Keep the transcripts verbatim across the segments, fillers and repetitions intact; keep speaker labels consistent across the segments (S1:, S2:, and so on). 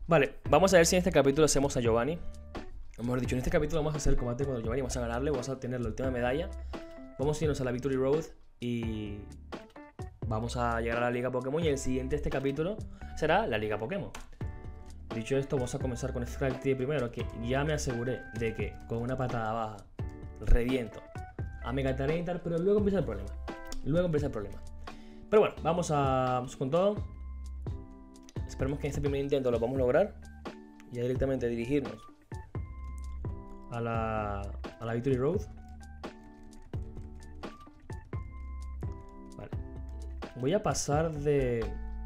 S1: Vale, vamos a ver si en este capítulo hacemos a Giovanni. O mejor dicho, en este capítulo vamos a hacer el combate contra Giovanni. Vamos a ganarle, vamos a tener la última medalla. Vamos a irnos a la Victory Road y vamos a llegar a la Liga Pokémon. Y el siguiente este capítulo será la Liga Pokémon. Dicho esto, vamos a comenzar con Scrafty primero, que ya me aseguré de que con una patada baja reviento a Mega Tyranitar, pero luego empieza el problema. Luego empieza el problema. Pero bueno, vamos, a, vamos con todo. Esperemos que en este primer intento lo podamos lograr. Ya directamente dirigirnos a la, a la Victory Road. Vale. Voy a pasar de...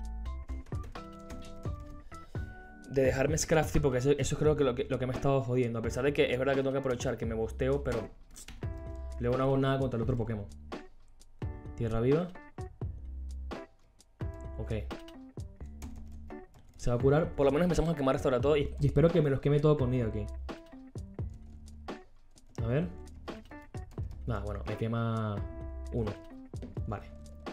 S1: de dejarme Scrafty, porque eso, eso creo que lo, que lo que me ha estado jodiendo. A pesar de que es verdad que tengo que aprovechar que me bosteo, pero luego no hago nada contra el otro Pokémon. Tierra viva. Ok. Se va a curar. Por lo menos empezamos a quemar hasta todo. Y, y espero que me los queme todo con Nido aquí. A ver. Nada, bueno, me quema uno. Vale.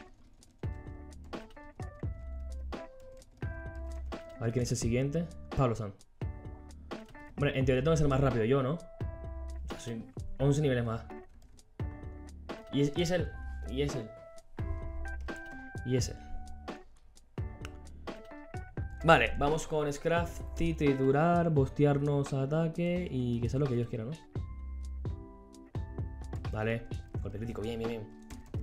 S1: A ver quién es el siguiente. Pablo San. Bueno, en teoría tengo que ser más rápido yo, ¿no? Soy once niveles más. Y es, y es él. Y es él. Y es él. Vale, vamos con Scrafty, triturar, bostearnos a ataque y que sea lo que Dios quiera, ¿no? Vale, golpe crítico, bien, bien, bien.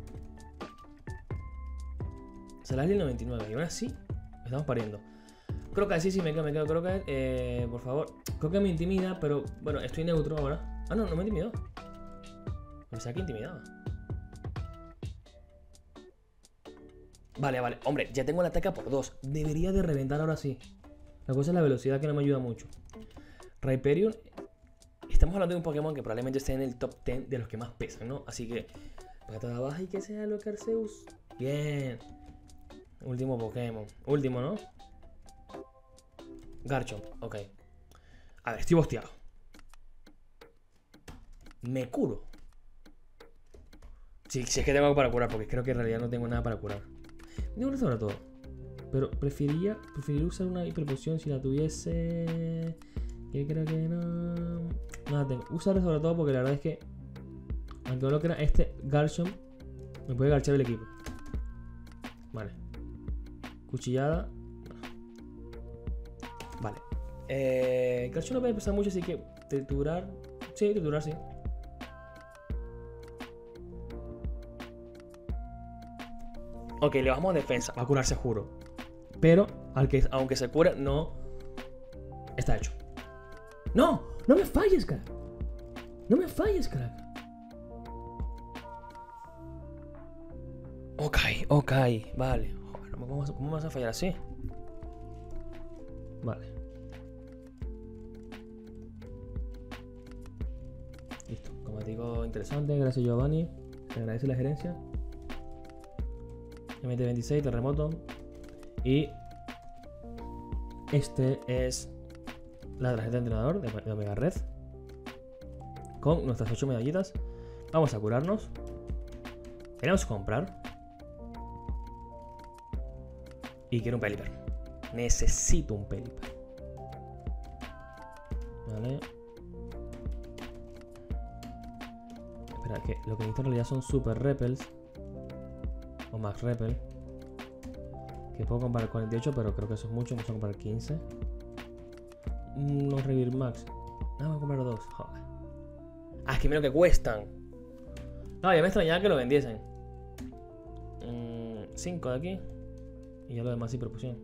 S1: Será el noventa y nueve y ahora sí, estamos pariendo. Creo que sí, sí, me quedo, me quedo, creo que eh, por favor. Creo que me intimida, pero bueno, estoy neutro ahora. Ah, no, no me intimidó. Pensaba que intimidaba. Vale, vale, hombre, ya tengo el ataque por dos. Debería de reventar ahora sí. La cosa es la velocidad, que no me ayuda mucho. Rhyperior. Estamos hablando de un Pokémon que probablemente esté en el top diez de los que más pesan, ¿no? Así que patada baja y que sea lo que Arceus. Bien. Último Pokémon. Último, ¿no? Garchomp, ok. A ver, estoy bosteado. Me curo. Sí, sí es que tengo algo para curar, porque creo que en realidad no tengo nada para curar. Tengo una sobre todo. Pero preferiría, preferiría usar una hiperpoción si la tuviese. Que creo que no. Nada tengo. Usar sobre todo porque la verdad es que, aunque no lo crea, este Garchomp me puede garchar el equipo. Vale. Cuchillada. Vale. Eh, Garchomp no puede pesar mucho, así que triturar. Sí, triturar, sí. Ok, le bajamos defensa. Va a curarse, juro. Pero, al que, aunque se cure, no está hecho. ¡No! ¡No me falles, crack! ¡No me falles, crack! Ok, ok, vale. Joder, ¿cómo, ¿cómo vas a fallar así? Vale. Listo. Como digo, interesante. Gracias, Giovanni. Te agradece la gerencia. M T veintiséis, terremoto. Y este es la tarjeta de entrenador de Omega Red. Con nuestras ocho medallitas. Vamos a curarnos. Queremos comprar. Y quiero un Pelipper. Necesito un Pelipper. Vale. Espera, que lo que necesito en realidad son Super Repels. O Max Repel. Que puedo comprar cuarenta y ocho, pero creo que eso es mucho. Vamos a comprar quince. No Revir Max. No, voy a comprar dos. Joder. Ah, es que mira lo que cuestan. No, ya me extrañaba que lo vendiesen. cinco de aquí. Y ya lo demás sí propusieron.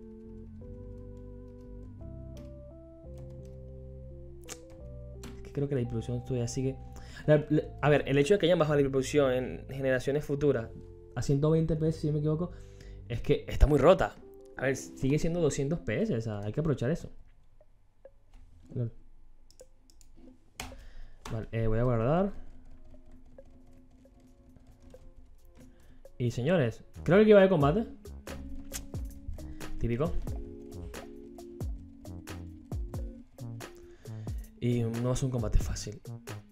S1: Es que creo que la distribución todavía sigue. La, la, a ver, el hecho de que hayan bajado la distribución en generaciones futuras a ciento veinte P S, si no me equivoco, es que está muy rota. A ver, sigue siendo doscientos P S, o sea, hay que aprovechar eso. Vale, eh, voy a guardar. Y señores, creo que aquí va de combate. Típico. Y no es un combate fácil.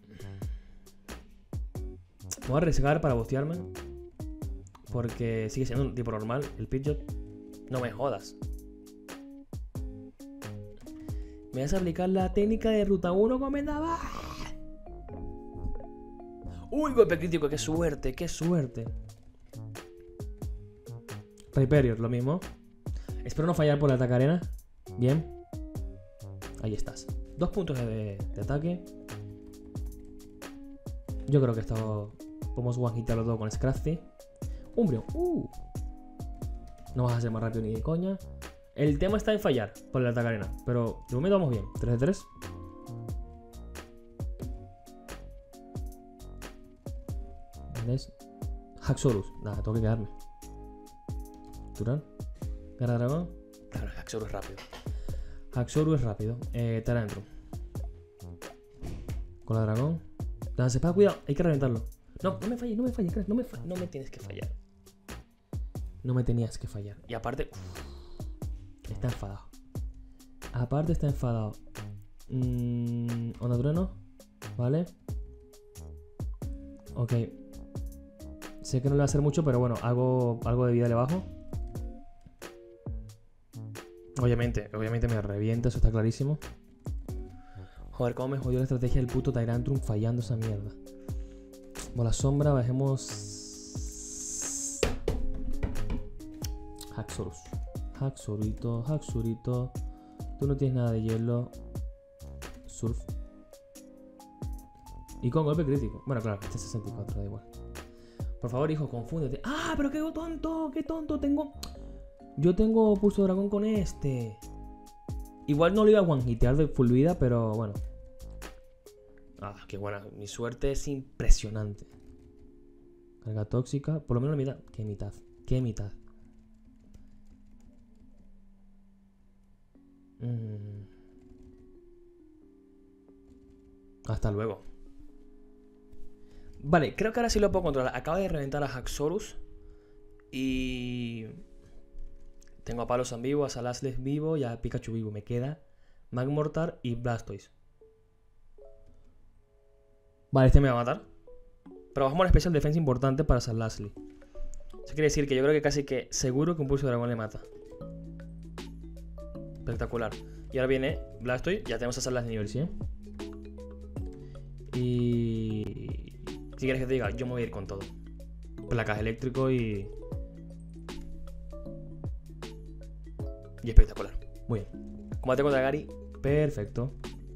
S1: Voy a arriesgar para bostearme. Porque sigue siendo un tipo normal. El Pidgeot. No me jodas. ¿Me vas a aplicar la técnica de ruta uno como me daba? Uy, golpe crítico, qué suerte, qué suerte. Hyperior, lo mismo. Espero no fallar por el ataque arena. Bien. Ahí estás. Dos puntos de, de ataque. Yo creo que esto podemos one-hitarlo todo con Scrafty. Umbreon. Uh. No vas a ser más rápido ni de coña. El tema está en fallar por el ataque arena. Pero de momento vamos bien. tres de tres. ¿Ves? Haxorus. Nada, tengo que quedarme. Turán. Gara dragón. Claro, Haxorus es rápido. Haxorus es rápido. Eh, Tyrantrum. Con la dragón. Nada, se pasa, cuidado. Hay que reventarlo. No, no me falles, no me falles, no me falles. No me tienes que fallar. No me tenías que fallar. Y aparte... Uf, está enfadado. Aparte está enfadado. Mm, Onda trueno. Vale. Ok. Sé que no le va a hacer mucho, pero bueno, hago algo de vida le bajo. Obviamente, obviamente me revienta, eso está clarísimo. Joder, cómo me jodió la estrategia del puto Tyrantrum fallando esa mierda. Bola sombra, bajemos... Haxorus. Haxorito, Haxorito. Tú no tienes nada de hielo. Surf. Y con golpe crítico. Bueno, claro, este es sesenta y cuatro, da igual. Por favor, hijo, confúndete. ¡Ah, pero qué tonto! ¡Qué tonto! Tengo... Yo tengo pulso dragón con este. Igual no lo iba a one-hitear de full vida, pero bueno. Ah, qué buena. Mi suerte es impresionante. Carga tóxica. Por lo menos la mitad. ¿Qué mitad? ¿Qué mitad? Mm. Hasta luego. Vale, creo que ahora sí lo puedo controlar. Acaba de reventar a Haxorus. Y... Tengo a Palosan vivo, a Salasles vivo y a Pikachu vivo. Me queda Magmortar y Blastoise. Vale, este me va a matar. Pero bajamos la especial defensa importante para Salasles. Eso quiere decir que yo creo que casi que seguro que un pulso de dragón le mata. Espectacular. Y ahora viene Blastoise. Ya tenemos a Salasles nivel cien. Y... Si quieres que te diga, yo me voy a ir con todo. Placas eléctrico y... Y espectacular. Muy bien. Combate contra Gary. Perfecto.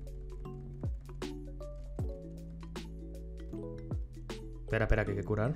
S1: Espera, espera, que hay que curar.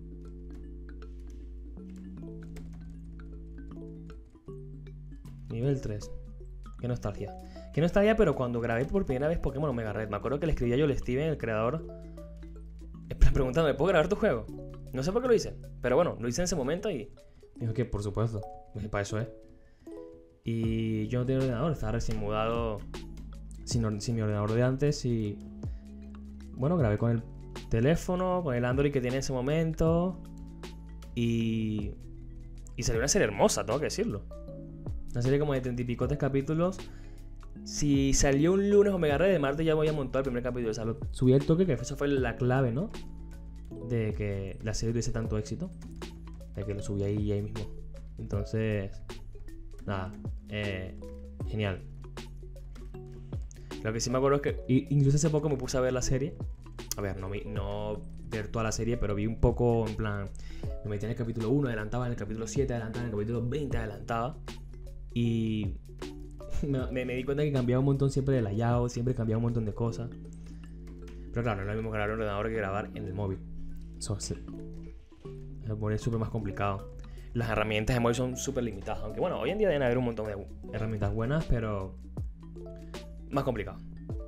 S1: Nivel tres. Qué nostalgia. Qué nostalgia, pero cuando grabé por primera vez Pokémon Omega Red, me acuerdo que le escribía yo al Steven, el creador, preguntando, ¿puedo grabar tu juego? No sé por qué lo hice, pero bueno, lo hice en ese momento y dijo que por supuesto. Dije, para eso es. Y yo no tenía ordenador, estaba recién mudado sin, sin mi ordenador de antes y... Bueno, grabé con el teléfono, con el Android que tiene en ese momento y... Y salió una serie hermosa, tengo que decirlo. Una serie como de treinta y picotes capítulos. Si salió un lunes Omega Red, de martes ya voy a montar el primer capítulo. O sea, lo subí el toque, que eso fue la clave, ¿no? De que la serie tuviese tanto éxito. De que lo subí ahí, ahí mismo. Entonces... Nada, eh, genial. Lo que sí me acuerdo es que incluso hace poco me puse a ver la serie. A ver, no, no ver toda la serie, pero vi un poco, en plan, me metí en el capítulo uno, adelantaba en el capítulo siete, adelantaba en el capítulo veinte, adelantaba. Y me, me, me di cuenta que cambiaba un montón siempre de layout, siempre cambiaba un montón de cosas. Pero claro, no es lo mismo grabar en el ordenador que grabar en el móvil. Eso es, el móvil es súper más complicado. Las herramientas de móvil son súper limitadas. Aunque bueno, hoy en día deben haber un montón de herramientas buenas, pero más complicado.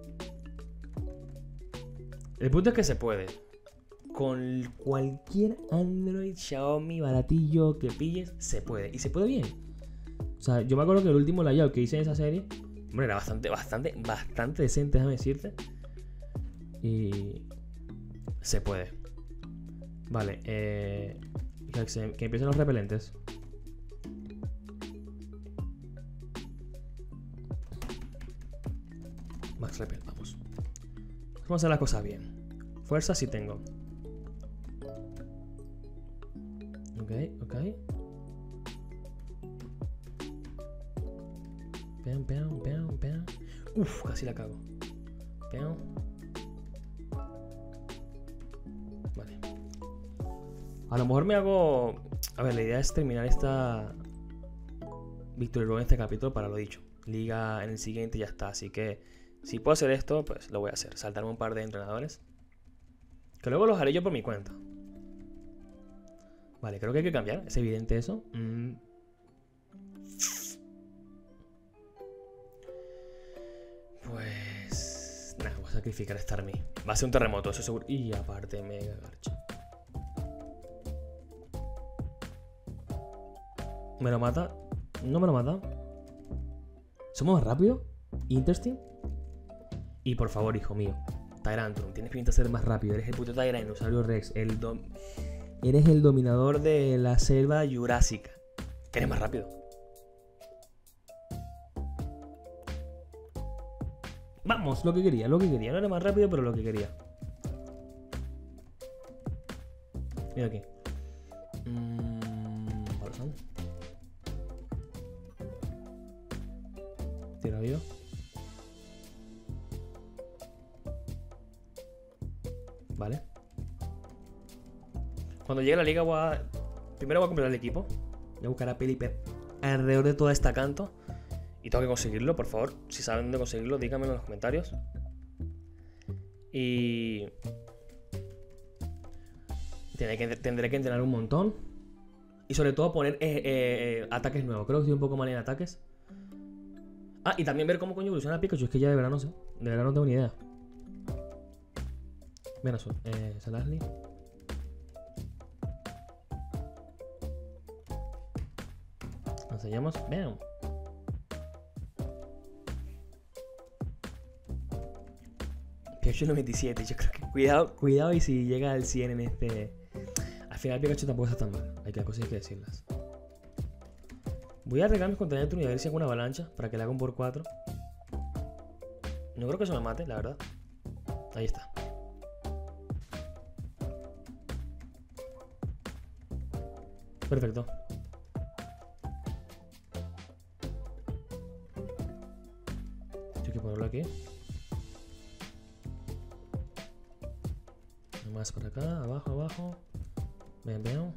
S1: El punto es que se puede. Con cualquier Android, Xiaomi, baratillo que pilles, se puede. Y se puede bien. O sea, yo me acuerdo que el último layout que hice en esa serie, hombre, era bastante, bastante, bastante decente, déjame decirte. Y se puede. Vale, eh... Que, que empiecen los repelentes. Max Repel, vamos. Vamos a hacer las cosas bien. Fuerza sí tengo. Ok, ok. Peam, peam, peam, peam. Uf, casi la cago. Pero... Vale. A lo mejor me hago... A ver, la idea es terminar esta... Victory Road en este capítulo para lo dicho. Liga en el siguiente y ya está. Así que si puedo hacer esto, pues lo voy a hacer. Saltarme un par de entrenadores. Que luego los haré yo por mi cuenta. Vale, creo que hay que cambiar. Es evidente eso. Mm. Pues... Nada, voy a sacrificar a Starmie. Va a ser un terremoto, eso seguro. Y aparte, mega garcha. ¿Me lo mata? No me lo mata. ¿Somos más rápidos? ¿Interesting? Y por favor, hijo mío, Tyrantrum, tienes pinta de ser más rápido. Eres el puto Tyrannosaurus Rex. El dom... Eres el dominador de la selva jurásica. Eres más rápido. Vamos, lo que quería, lo que quería. No era más rápido, pero lo que quería. Mira aquí. Mmm... Balsam. Tira vivo. Vale. Cuando llegue a la liga voy a... Primero voy a comprar el equipo. Voy a buscar a Pelipper alrededor de toda esta canto. Y tengo que conseguirlo, por favor. Si saben dónde conseguirlo, díganmelo en los comentarios. Y... Tendré que, tendré que entrenar un montón. Y sobre todo poner eh, eh, eh, ataques nuevos. Creo que estoy un poco mal en ataques. Ah, y también ver cómo coño evoluciona Pikachu. Es que ya de verdad no sé. De verdad no tengo ni idea. Ven azul. Eh, Salasly. Nos enseñamos. Vean. Pikachu noventa y siete. Yo creo que cuidado, cuidado y si llega al cien en este... Al final Pikachu tampoco está tan mal. Hay que cosas que decirlas. Voy a arreglar mis contenidos y a ver si hago una avalancha para que le haga un por cuatro. No creo que eso me mate, la verdad. Ahí está. Perfecto. Tengo que ponerlo aquí. Más para acá, abajo, abajo. Ven, ven.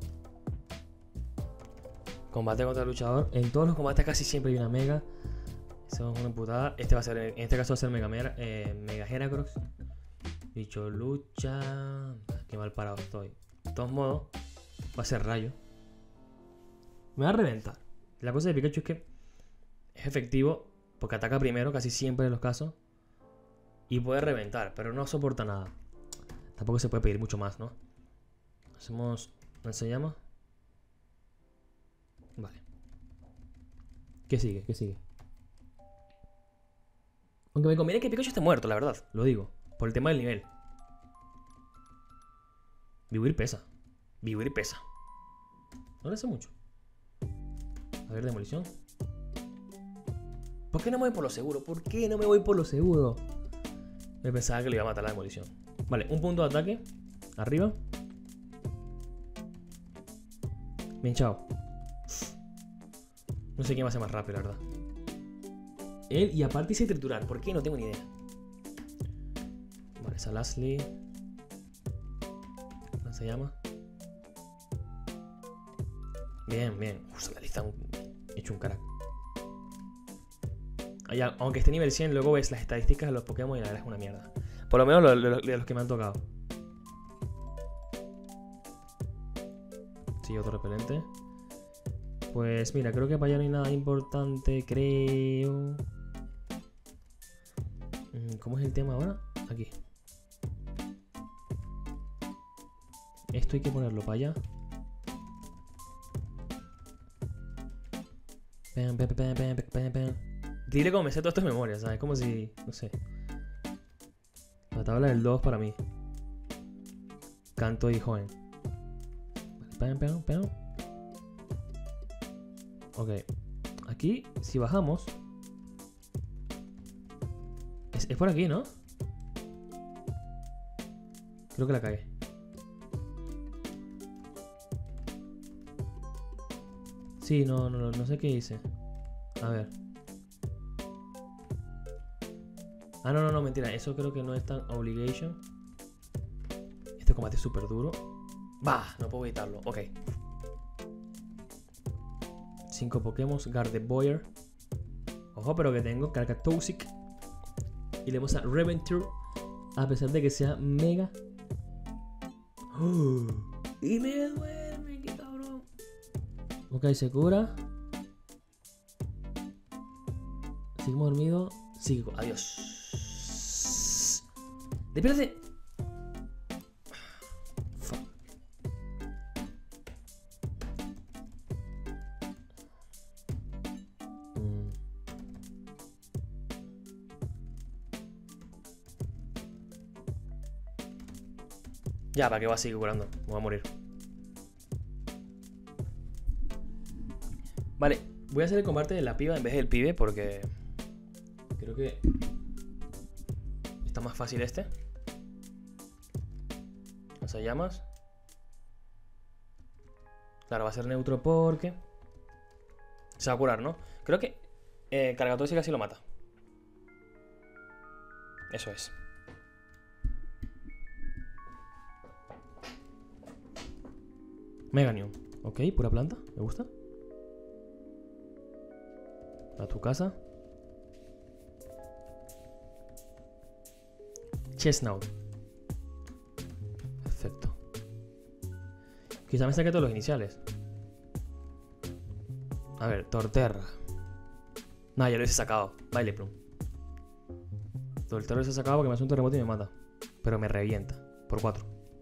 S1: Combate contra el luchador. En todos los combates casi siempre hay una mega. Eso es una putada. Este va a ser, en este caso va a ser Mega, Mera, eh, Mega Heracross. Bicho lucha. Qué mal parado estoy. De todos modos, va a ser rayo. Me va a reventar. La cosa de Pikachu es que es efectivo porque ataca primero, casi siempre en los casos. Y puede reventar, pero no soporta nada. Tampoco se puede pedir mucho más, ¿no? Hacemos... ¿No se llama? Vale. ¿Qué sigue? ¿Qué sigue? Aunque me conviene que Pikachu esté muerto, la verdad. Lo digo. Por el tema del nivel. Vivir pesa. Vivir pesa. No le hace mucho. A ver, demolición. ¿Por qué no me voy por lo seguro? ¿Por qué no me voy por lo seguro? Me pensaba que le iba a matar la demolición. Vale, un punto de ataque. Arriba. Bien, chao. No sé quién va a ser más rápido, la verdad. Él y aparte hice triturar. ¿Por qué? No tengo ni idea. Vale, Salasly. ¿Cómo se llama? Bien, bien. Uf, Salasly está un... hecho un crack. Allá, aunque esté nivel cien, luego ves las estadísticas de los Pokémon y la verdad es una mierda. Por lo menos lo, lo, de los que me han tocado. Sí, otro repelente. Pues mira, creo que para allá no hay nada importante, creo. ¿Cómo es el tema ahora? Aquí. Esto hay que ponerlo para allá. Pam, pam, pam, pam, pam, pam. Dile cómo me sé todo esto de memoria, ¿sabes? Como si, no sé. La tabla del dos para mí. Canto y joven. Pam, pam, pam. Ok. Aquí, si bajamos... Es, es por aquí, ¿no? Creo que la cagué. Sí, no, no, no sé qué hice. A ver. Ah, no, no, no, mentira. Eso creo que no es tan obligation. Este combate es súper duro. Bah, no puedo evitarlo. Ok. Cinco Pokémon. Gardevoir. Ojo, pero que tengo Carcatousic. Y le vamos a Reventure. A pesar de que sea mega. Oh, y me duerme, qué cabrón. Ok, se cura. Seguimos dormidos. Psíquico, adiós. Despiértate. Fuck. Mm. Ya, ¿para qué va a seguir curando? Me voy a morir. Vale, voy a hacer el combate de la piba en vez del pibe porque creo que está más fácil este. Lanzallamas. Claro, va a ser neutro porque se va a curar, ¿no? Creo que eh, Cargatóxica casi lo mata. Eso es. Meganium. Ok, pura planta. Me gusta. A tu casa. Chestnut. Perfecto. Quizá me saque todos los iniciales. A ver, Torterra. Nah, ya lo he sacado. Vileplume. Torterra lo he sacado porque me hace un terremoto y me mata. Pero me revienta. Por cuatro.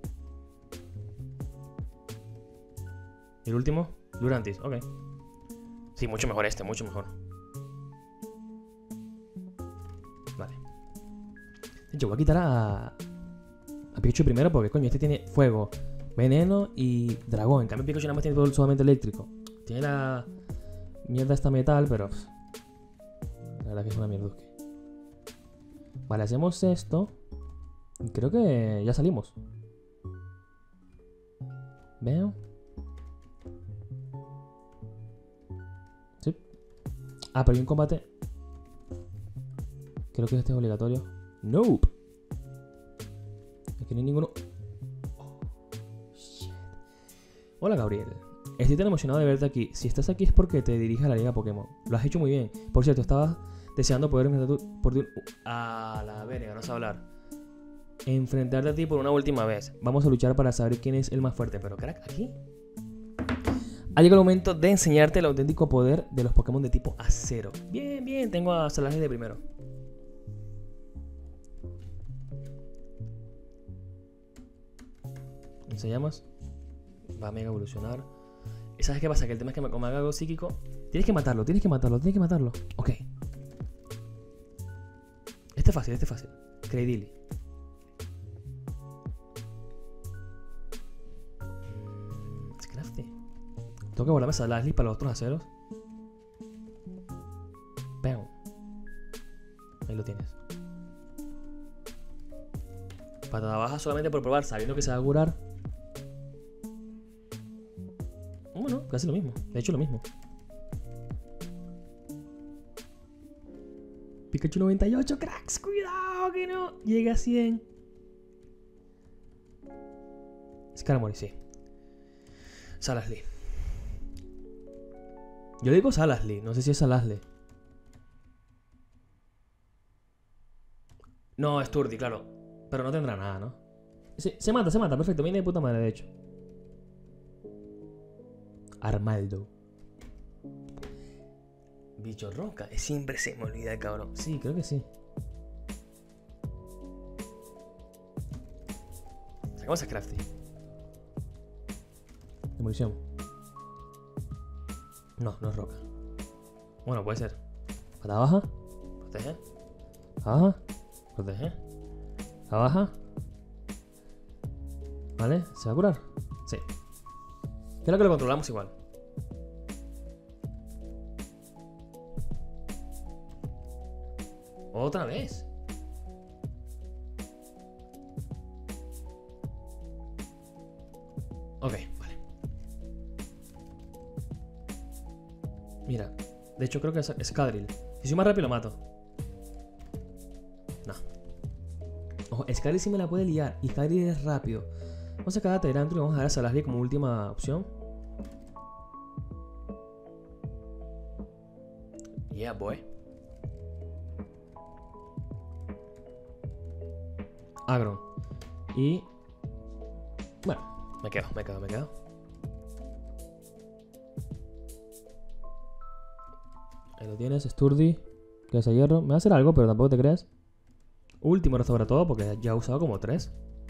S1: ¿Y el último? Lurantis, ok. Sí, mucho mejor este, mucho mejor. Vale. De hecho, voy a quitar a... a Pikachu primero porque, coño, este tiene fuego, veneno y dragón. En cambio, Pikachu nada más tiene todo solamente eléctrico. Tiene la mierda esta metal, pero... pff, la verdad que es una mierduzque. Vale, hacemos esto. Y creo que ya salimos. Veo. Sí. Ah, pero hay un combate. Creo que este es obligatorio. Nope. Aquí no hay ninguno. Oh, shit. Hola, Gabriel. Estoy tan emocionado de verte aquí. Si estás aquí es porque te diriges a la Liga Pokémon. Lo has hecho muy bien. Por cierto, estabas deseando poder enfrentar tu, por tu, a la verga, no sé hablar. Enfrentarte a ti por una última vez. Vamos a luchar para saber quién es el más fuerte. Pero, crack, aquí ha llegado el momento de enseñarte el auténtico poder de los Pokémon de tipo acero. Bien, bien. Tengo a Salaje de primero. Enseñamos. Va a mega evolucionar. ¿Sabes qué pasa? Que el tema es que me como haga algo psíquico. Tienes que matarlo, tienes que matarlo, tienes que matarlo. Ok. Este es fácil, este es fácil. Credilly. Mm, es crafty. Tengo que volarme a Salazzle para los otros aceros. Bam. Ahí lo tienes. Patada baja solamente por probar, sabiendo que se va a curar. Bueno, casi lo mismo. De hecho, lo mismo. Pikachu noventa y ocho, cracks. Cuidado que no llegue a cien. Skarmory, sí. Salazzle. Yo le digo Salazzle. No sé si es Salazzle. No, es Turdi, claro. Pero no tendrá nada, ¿no? Sí, se mata, se mata. Perfecto. Viene de puta madre, de hecho. Armaldo. Bicho roca. Siempre se me olvida, cabrón. Sí, creo que sí. Sacamos a Crafty. Demolición. No, no es roca. Bueno, puede ser. Pata baja. Protege. Baja. Protege. La baja. Vale, ¿se va a curar? Sí. Creo que lo controlamos igual. Otra vez. Ok, vale. Mira, de hecho creo que es, es Cadril. Si soy más rápido lo mato. No. Ojo, Skyler sí me la puede liar. Y Skyler es rápido. Vamos a sacar a Tyrantrum y vamos a dejar a Salario como última opción. Yeah, boy. Agron. Y... bueno, me quedo, me quedo, me quedo. Ahí lo tienes, Sturdy. Que es a hierro. Me va a hacer algo, pero tampoco te creas. Último sobre todo, porque ya he usado como tres.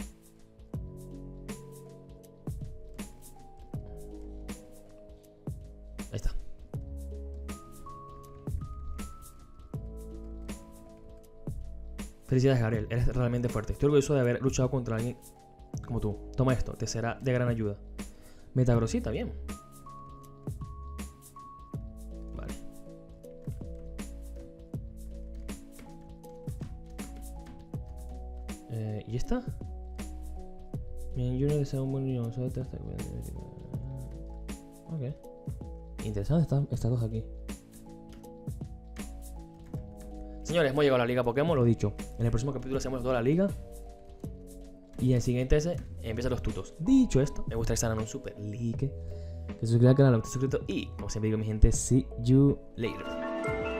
S1: Ahí está. Felicidades, Gabriel. Eres realmente fuerte. Estoy orgulloso de haber luchado contra alguien como tú. Toma esto, te será de gran ayuda. Metagrosita, bien. Vale. Eh, ¿Y esta? Bien, Junior desea un buen niño. Ok. Interesante están estas dos aquí. Señores, hemos llegado a la liga Pokémon, lo dicho. En el próximo capítulo hacemos toda la liga. Y en el siguiente ese empiezan los tutos. Dicho esto, me gustaría estar en un super like. Que se suscriban al canal, no esté suscrito. Y como siempre digo mi gente, see you later.